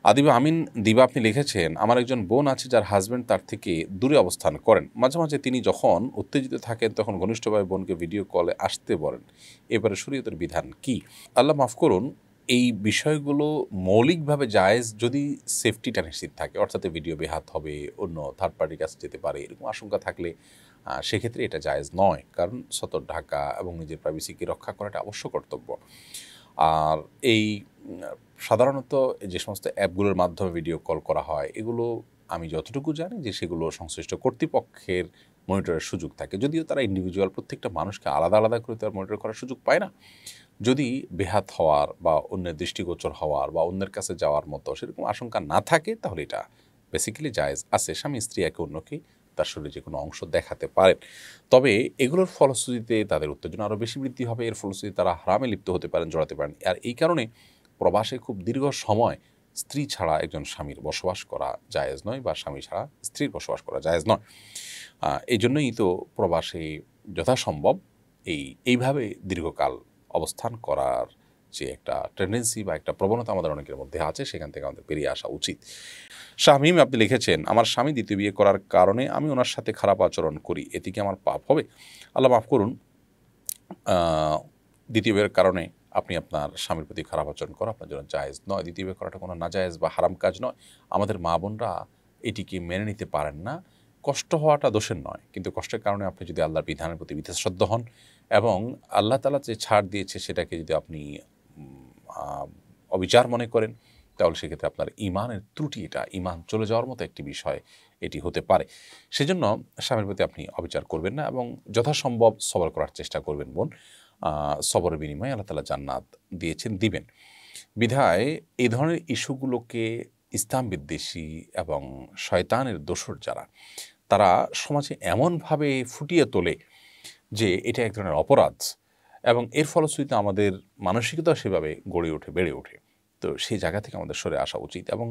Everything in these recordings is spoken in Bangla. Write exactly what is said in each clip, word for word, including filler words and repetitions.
আদিবা আমিন দিবা আপনি লিখেছেন, আমার একজন বোন আছে যার হাজব্যান্ড তার থেকে দূরে অবস্থান করেন। মাঝে মাঝে তিনি যখন উত্তেজিত থাকেন তখন ঘনিষ্ঠভাবে বোনকে ভিডিও কলে আসতে বলেন। এবারে শরীয়তের বিধান কি? আল্লাহ মাফ করুন, এই বিষয়গুলো মৌলিকভাবে জায়েজ যদি সেফটিটা নিশ্চিত থাকে, অর্থাৎ ভিডিও বেহাত হবে, অন্য থার্ড পার্টির কাছে যেতে পারে, এরকম আশঙ্কা থাকলে সেক্ষেত্রে এটা জায়েজ নয়। কারণ সতর ঢাকা এবং নিজের প্রাইভেসিকে রক্ষা করাটা অবশ্য কর্তব্য। আর এই সাধারণত যে সমস্ত অ্যাপগুলোর মাধ্যমে ভিডিও কল করা হয়, এগুলো আমি যতটুকু জানি যে সেগুলো সংশ্লিষ্ট কর্তৃপক্ষের মনিটরের সুযোগ থাকে, যদিও তারা ইন্ডিভিজুয়াল প্রত্যেকটা মানুষকে আলাদা আলাদা করে তার মনিটর করার সুযোগ পায় না। যদি বেহাত হওয়ার বা অন্যের দৃষ্টিগোচর হওয়ার বা অন্যের কাছে যাওয়ার মতো সেরকম আশঙ্কা না থাকে, তাহলে এটা বেসিক্যালি জায়েজ আছে। স্বামী স্ত্রী একে অন্যকে তার শরীরে যে কোনো অংশ দেখাতে পারেন। তবে এগুলোর ফলশ্রুতিতে তাদের উত্তেজনা আরও বেশি বৃদ্ধি হবে, এর ফলশ্রুতিতে তারা হারামে লিপ্ত হতে পারেন, জড়াতে পারেন। আর এই কারণে প্রবাসে খুব দীর্ঘ সময় স্ত্রী ছাড়া একজন স্বামীর বসবাস করা জায়েজ নয়, বা স্বামী ছাড়া স্ত্রীর বসবাস করা জায়েজ নয়। এই জন্যই তো প্রবাসে যথাসম্ভব এই এইভাবে দীর্ঘকাল অবস্থান করার যে একটা টেন্ডেন্সি বা একটা প্রবণতা আমাদের অনেকের মধ্যে আছে, সেখান থেকে আমাদের বেরিয়ে আসা উচিত। শাহমিম আপনি লিখেছেন, আমার স্বামী দ্বিতীয় বিয়ে করার কারণে আমি ওনার সাথে খারাপ আচরণ করি, এতে কি আমার পাপ হবে? আল্লাহ মাফ করুন, দ্বিতীয় বিয়ের কারণে আপনি আপনার স্বামীর প্রতি খারাপ আচরণ করা আপনার জন্য জায়েজ নয়। দ্বিতীয় বিয়ে করাটা কোনো নাজায়েজ বা হারাম কাজ নয়। আমাদের মা বোনরা এটিকে মেনে নিতে পারেন না। কষ্ট হওয়াটা দোষের নয়, কিন্তু কষ্টের কারণে আপনি যদি আল্লাহর বিধানের প্রতি বিধিশ্রদ্ধ হন এবং আল্লাহ তাআলা যে ছাড় দিয়েছে সেটাকে যদি আপনি অবিচার মনে করেন, তাহলে সেক্ষেত্রে আপনার ইমানের ত্রুটি, এটা ইমান চলে যাওয়ার মতো একটি বিষয় এটি হতে পারে। সেজন্য স্বামীর প্রতি আপনি অবিচার করবেন না এবং যথাসম্ভব সবর করার চেষ্টা করবেন বোন। সবরের বিনিময়ে আল্লাহ তাআলা জান্নাত দিয়েছেন, দিবেন। বিধায় এই ধরনের ইস্যুগুলোকে ইসলাম বিদ্বেষী এবং শয়তানের দোসর যারা, তারা সমাজে এমনভাবে ফুটিয়ে তোলে যে এটা এক ধরনের অপরাধ, এবং এর ফলশ্রুতিতে আমাদের মানসিকতা সেভাবে গড়ে ওঠে, বেড়ে ওঠে। তো সেই জায়গা থেকে আমাদের সরে আসা উচিত এবং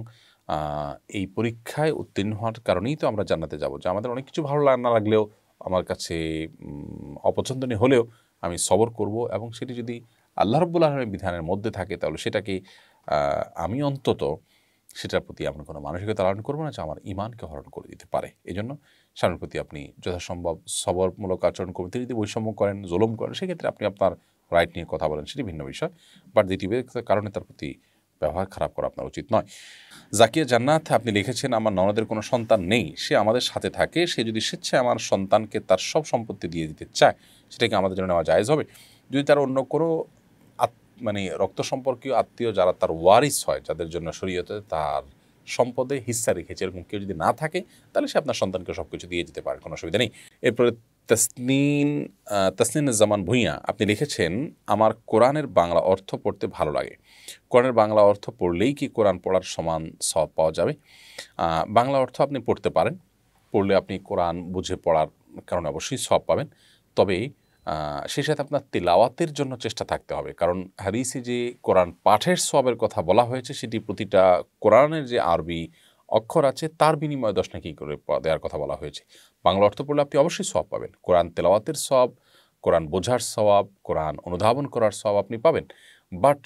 এই পরীক্ষায় উত্তীর্ণ হওয়ার কারণেই তো আমরা জান্নাতে যাব। যে আমাদের অনেক কিছু ভালো না লাগলেও, আমার কাছে অপছন্দনীয় হলেও আমি সবর করব, এবং সেটি যদি আল্লাহ রাব্বুল আলামিনের বিধানের মধ্যে থাকে, তাহলে সেটাকে আমি অন্তত সেটার প্রতি আমরা কোনো মানসিকতা লালন করবো না যে আমার ইমানকে হরণ করে দিতে পারে। এই জন্য স্বামীর প্রতি আপনি যথাসম্ভব সবরমূলক আচরণ করবেন। তিনি যদি বৈষম্য করেন, জুলুম করেন, সেক্ষেত্রে আপনি আপনার রাইট নিয়ে কথা বলেন, সেটি ভিন্ন বিষয়। বাট দ্বিতীয় কারণে তার প্রতি ব্যবহার খারাপ করা আপনার উচিত নয়। জাকিয়া জান্নাত আপনি লিখেছেন, আমার ননদের কোনো সন্তান নেই, সে আমাদের সাথে থাকে, সে যদি স্বেচ্ছায় আমার সন্তানকে তার সব সম্পত্তি দিয়ে দিতে চায়, সেটাকে আমাদের জন্য নেওয়া জায়েজ হবে? যদি তার অন্য কোনো মানে রক্ত সম্পর্কীয় আত্মীয় যারা তার ওয়ারিস হয়, যাদের জন্য শরীয়তে তার সম্পদে হিস্সা রেখেছে, এরকম কেউ যদি না থাকে, তাহলে সে আপনার সন্তানকে সব কিছু দিয়ে দিতে পারে, কোনো অসুবিধা নেই। এরপরে তাসনিন তাসনিন জামান ভুঁইয়া আপনি লিখেছেন, আমার কোরআনের বাংলা অর্থ পড়তে ভালো লাগে, কোরআনের বাংলা অর্থ পড়লেই কি কোরআন পড়ার সমান সওয়াব পাওয়া যাবে? বাংলা অর্থ আপনি পড়তে পারেন, পড়লে আপনি কোরআন বুঝে পড়ার কারণে অবশ্যই সওয়াব পাবেন। তবে সেই সাথে আপনার তিলাওয়াতের জন্য চেষ্টা থাকতে হবে, কারণ হাদিসে যে কোরআন পাঠের সওয়াবের কথা বলা হয়েছে, সেটি প্রতিটা কোরআনের যে আরবি অক্ষর আছে তার বিনিময়ে দশ নেকি করে দেওয়ার কথা বলা হয়েছে। বাংলা অর্থ পড়লে আপনি অবশ্যই সওয়াব পাবেন। কোরআন তেলাওয়াতের সওয়াব, কোরআন বোঝার সওয়াব, কোরআন অনুধাবন করার সওয়াব আপনি পাবেন, বাট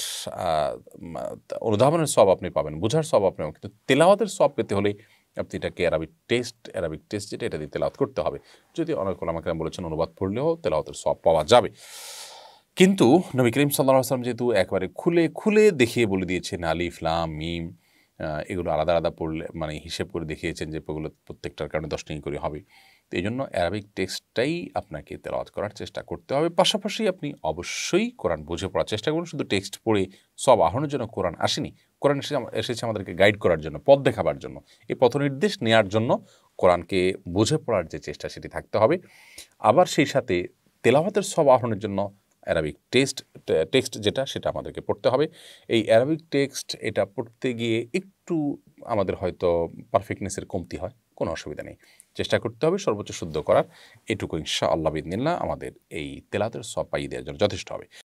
অনুধাবনের সওয়াব আপনি পাবেন, বোঝার সওয়াব আপনি, কিন্তু তেলাওয়াতের সওয়াব পেতে হলে আপনি এটাকে অ্যারাবিক টেস্ট অ্যারাবিক টেস্ট যেটা, এটা দিয়ে তেলাওয়াত করতে হবে। যদি অনেক ওলামা কেরাম বলেছেন অনুবাদ পড়লেও তেলাওয়াতের সওয়াব পাওয়া যাবে। কিন্তু নবী করিম সাল্লাল্লাহু আলাইহি ওয়াসাল্লাম যেহেতু একবারে খুলে খুলে দেখিয়ে বলে দিয়েছেন আলিফ লাম মিম, এগুলো আলাদা আলাদা পড়লে মানে হিসেব করে দেখিয়েছেন যে এগুলো প্রত্যেকটার কারণে দশ নেকি করে হবে। তো এই জন্য অ্যারাবিক টেক্সটটাই আপনাকে তেলাওয়াত করার চেষ্টা করতে হবে। পাশাপাশি আপনি অবশ্যই কোরআন বুঝে পড়ার চেষ্টা করুন। শুধু টেক্সট পড়ে সব আহরণের জন্য কোরআন আসেনি, কোরআন এসে এসেছে আমাদেরকে গাইড করার জন্য, পথ দেখাবার জন্য, এই পথ নির্দেশ নেওয়ার জন্য কোরআনকে বুঝে পড়ার যে চেষ্টা সেটি থাকতে হবে। আবার সেই সাথে তেলাওয়াতের সব আহরণের জন্য অ্যারাবিক টেক্সট টেক্সট যেটা, সেটা আমাদেরকে পড়তে হবে। এই অ্যারাবিক টেক্সট এটা পড়তে গিয়ে একটু আমাদের হয়তো পারফেক্টনেসের কমতি হয়, কোনো অসুবিধা নেই, চেষ্টা করতে হবে সর্বোচ্চ শুদ্ধ করার। এটুকু ইনশাআল্লাহ বিইذনিল্লাহ আমাদের এই তেলাওয়াতের সওয়াব পাইয়ে দেওয়ার জন্য যথেষ্ট হবে।